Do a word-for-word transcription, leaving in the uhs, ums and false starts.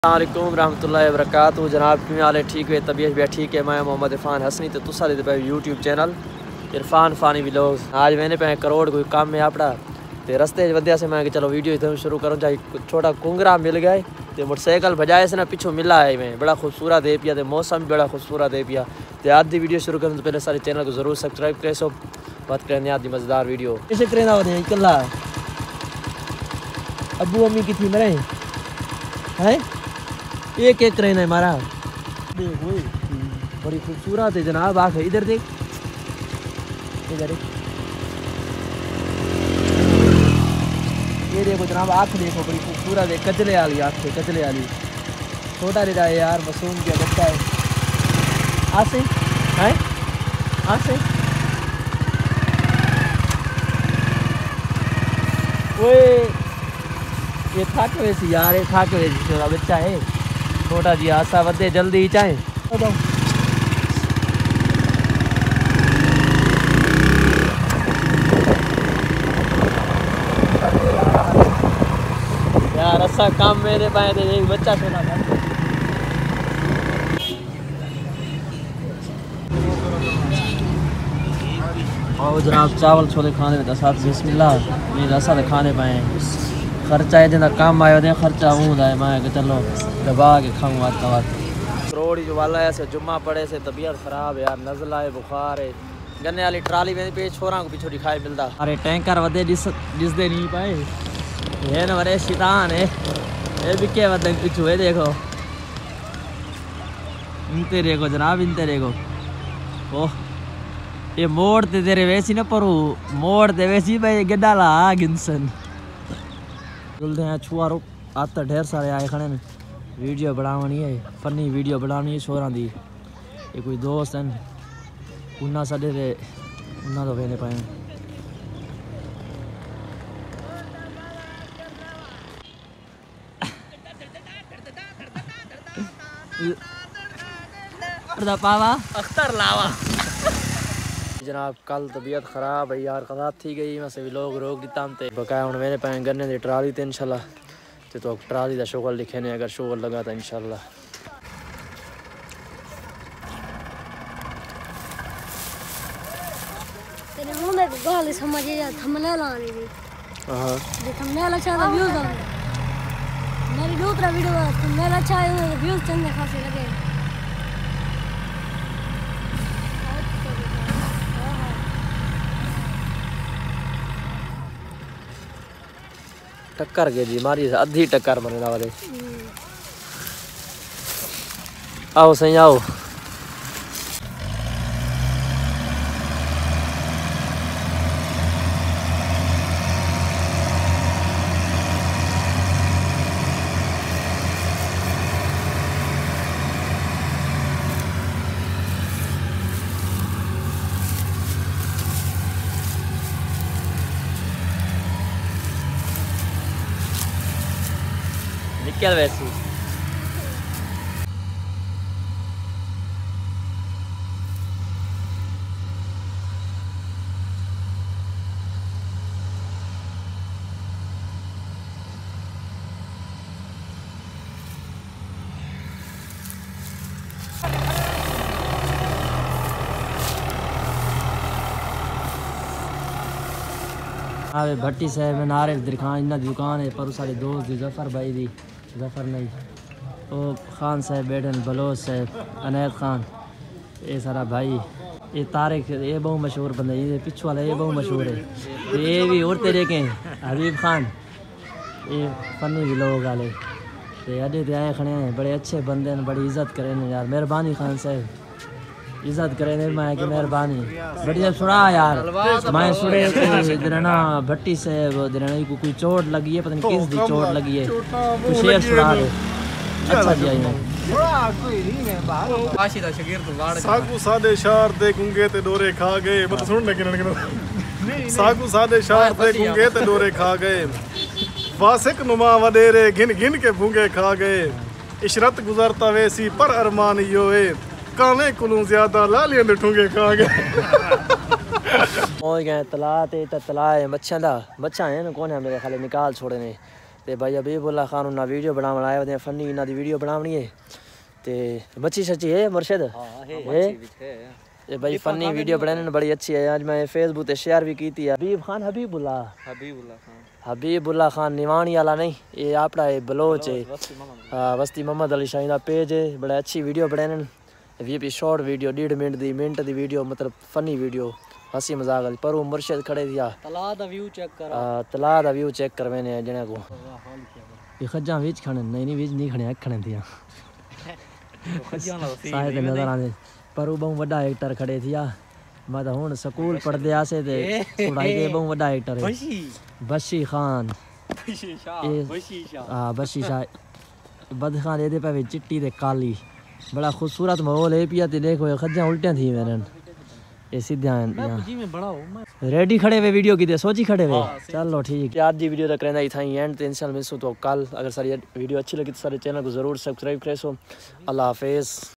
अस्सलामुअलैकुम रहमतुल्लाहि व बरकातहू। जनाब किवें हाल है? ठीक है, तबीयत भी ठीक है। मैं मोहम्मद इरफान हसनी तो तुसा दे पे YouTube channel Irfan Fani vlogs. आज मैंने पे करोड़ कोई काम है अपना तो रस्ते वध्या से मैं चलो वीडियो इधर शुरू करूँ। चाहे छोटा कुंगरा मिल गए तो मोटरसाइकिल बजाए से ना पिछू मिला है मैं बड़ा खूबसूरत है पिया तो मौसम भी बड़ा खूबसूरत है पिया। तो आधी वीडियो शुरू करूँ तो पहले सारे चैनल को जरूर सब्सक्राइब करे। सो बात करें आधी मज़ेदार वीडियो कैसे करें ना कला अबू अम्मी की थी मेरे हैं एक एक रहना है हमारा। देख वो बड़ी खूबसूरत है जनाब। आँख है इधर देख इधर ये देखो जनाब आँख देखो बड़ी खूबसूरत है। कचले वाली आँख है कचले वाली। छोटा रेडा है यार मासूम क्या बच्चा है। आसे हैं आसे वो ये थक वैसी यार ये थक वैसी छोटा बच्चा है छोटा जी। आशा वधे जल्दी चाहे यार ऐसा काम मेरे पाए थे एक बच्चा छोटा था। और जनाब चावल छोले खाने में साथ बिस्मिल्लाह ये रसा तो खाने पाए खर्चा है जितना काम आयो दे खर्चा हूँ जाए मैं चलो दबा के खाऊँ बात का बात। करोड़ी जो वाला है जुम्मा पड़े से तबीयत ख़राब है यार नज़ला है बुखार है। गन्ने वाली ट्राली में पे छोरा को पीछे दिखाई मिलता। अरे टैंकर वधे जिस जिस दे नहीं पाए ये न बड़े शैतान है ये भी क्या वधे पीछू है देखो इनते देखो जनाब इनते देखो। ओह ये मोड़ ते तेरे वैसी ना परू मोड़ ते वैसी भाई गड्ढा ला गिनसन बोलते हैं छुआरो आता ढेर सारे आए खड़े ने वीडियो बनानी है फनी वीडियो बनानी है छोरा दी। ये कोई दोस्त हैं उन्ना साढ़े दे उन्ना तो कहने पाए पावा अख्तर लावा। जनाब कल तबीयत ख़राब है यार खराब थी गई मैं सभी लोग रोक दिता हम बकाया हूँ मैंने पैं गन्ने की ट्राली तो इंशाल्लाह तो, तो ट्राली का शुगर लिखे ने अगर शुगर लगा तो इंशाल्लाह। तेरे मुंह में गाल समझ जा थंबनेल आने दी हां ये थंबनेल अच्छा था व्यूज आ मेरी दूसरा वीडियो का थंबनेल अच्छा है व्यूज चंद खासे लगे। टक्कर के जी मारी अद्धी टक्कर बने वाले आओ सही आओ। निकल वैसी आवे भट्टी साहब में नारे दिखान इन्ना दुकान है पर सारे दोस्त दी जफर भाई दी जफर नहीं ओ खान साहब बैठन बलोच साहब अनैद खान ये सारा भाई ये तारिक ये बहुत मशहूर बंदा ये पिछू वाला ये बहुत मशहूर है। ये भी और तेरे के हबीब खान ये फनी भी लोग वाले ते अड्डे ते आए खड़े हैं बड़े अच्छे बंदे ने बड़ी इज्जत करें यार। मेहरबानी खान साहब इज्जत करे ने मैं की मेहरबानी बढ़िया सुना यार मैं सुने दिना भट्टी से दिना को कोई चोट लगी है पता नहीं किस दी चोट लगी है तो शेर सुना दे अच्छा जी आई सागू सादे शार ते गुंगे ते डोरे खा गए मत सुन लगे सागू सादे शार ते गुंगे ते डोरे खा गए वासिक नुमा वडेरे गिन गिन के भूंगे खा गए इशरत गुजरता वैसी पर अरमान यो है काने कुलू ज्यादा लालियां दे ठुंगे खा गए। पहुंच गए तला ते तला है मच्छा दा मच्छा है ना कौन है मेरे खाली निकाल छोड़े ने ते भाई हबीबुल्ला खान उन्हें वीडियो बनावन आए होते फनी इन्हों की वीडियो बनावनी है ते बच्ची सच्ची है मुर्शद है ये भाई फनी वीडियो बनाने बड़ी अच्छी है। आज मैं फेसबुक पे शेयर भी की थी। हबीब खान हबीबुल्ला हबीबुल्ला खान हबीबुल्ला खान निवाणी वाला नहीं, ये आपड़ा है बलोच है। हाँ बस्ती मोहम्मद अली शाही का पेज है। बड़ा अच्छी वीडियो बनाने वी पी शॉर्ट वीडियो डेढ़ मिनट दी मिनट दी वीडियो मतलब फनी वीडियो हंसी मजाक वाली। पर वो मुर्शद खड़े दिया तला दा व्यू चेक कर आ तला दा व्यू चेक करवेने जने को ये खज्जा विच खड़े नहीं नहीं विच नहीं खड़े खड़े दिया साइड ते नजर आने पर वो बहुत बड़ा एक्टर खड़े थिया। मैं तो हुन स्कूल पढ़दे आसे ते पढ़ाई के बहुत बड़ा एक्टर है बशी खान बशी शाह बशी शाह हां बशी शाह बद खान ये पे चिट्टी ते काली बड़ा खूबसूरत माहौल है पिया ते देखो खज्जा उल्टियां थी मेरे ये सीधा जी में बड़ा हूं मैं रेडी खड़े हुए वीडियो की दे सोची खड़े हुए चलो ठीक है। आज दी वीडियो तक रहना ही था एंड तो इंशाल्लाह मिलूं तो कल। अगर सारी वीडियो अच्छी लगी तो सारे चैनल को जरूर सब्सक्राइब करें। सो अल्लाह हाफिज़।